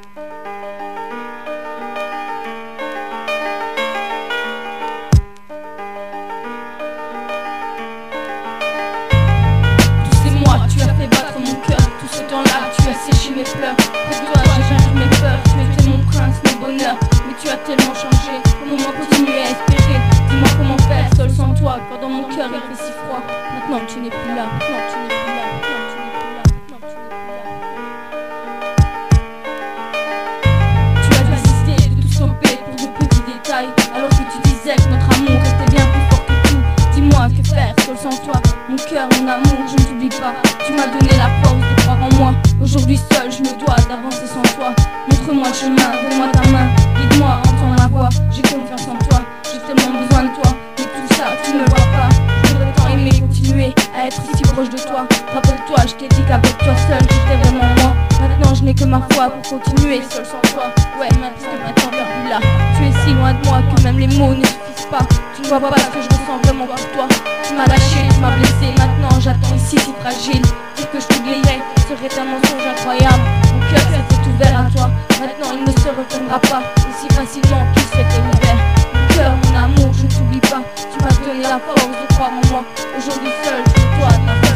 Mes pleurs, pour toi j'ai vaincu mes peurs. Tu étais mon prince, mon bonheur, mais tu as tellement changé. Comment continuer à espérer? Dis-moi comment faire seul sans toi, quand dans mon cœur il fait si froid. Maintenant tu n'es plus là, maintenant tu n'es plus là, maintenant tu n'es plus là, maintenant tu n'es plus là. Tu as désisté de tout stopper pour de petits détails, alors que tu disais que notre amour restait bien plus fort que tout. Dis-moi que faire seul sans toi, mon cœur, mon amour, je ne t'oublie pas. Tu m'as donné la force de croire en moi. Aujourd'hui seul je me dois d'avancer sans toi. Montre-moi le chemin, donne-moi ta main. Guide-moi, entends ma voix, j'ai confiance en toi. J'ai tellement besoin de toi, mais tout ça tu ne le vois pas. Je voudrais tant aimer continuer à être si proche de toi. Rappelle-toi, je t'ai dit qu'avec toi seul j'étais vraiment moi. Maintenant je n'ai que ma foi pour continuer seul sans toi. Ouais, maintenant t'es plus là. Tu es si loin de moi que même les mots ne suffisent pas. Tu ne vois pas ce que je ressens vraiment pour toi. Tu m'as lâché, tu m'as blessé, maintenant j'attends ici si fragile. Dire que je t'oublierai serait un mensonge incroyable. Mon cœur s'était ouvert à toi, maintenant il ne se refermera pas aussi facilement qu'il s'était ouvert. Mon cœur, mon amour, je ne t'oublie pas. Tu m'as donné la force de croire en moi. Aujourd'hui seul, je dois ta